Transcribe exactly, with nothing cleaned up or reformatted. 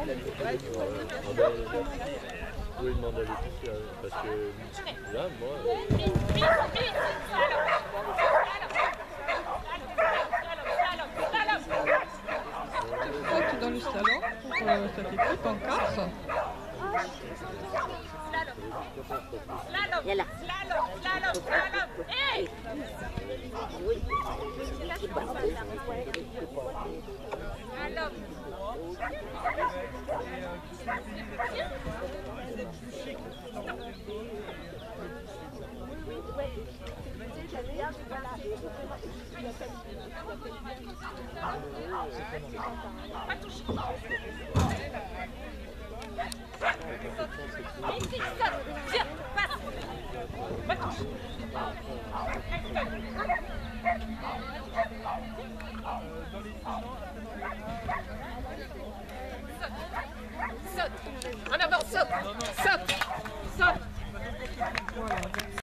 Oui, il demande à Laetitia, parce que là, moi... Saute dans le salon pour euh, cette équipe en Corse. Yalla. Slalom, slalom, slalom. Hey! Oui. Slalom. Pas touché. Ici, saute. Viens, passe. Pas touché. Saute. Saute. En avant, saute. Saute.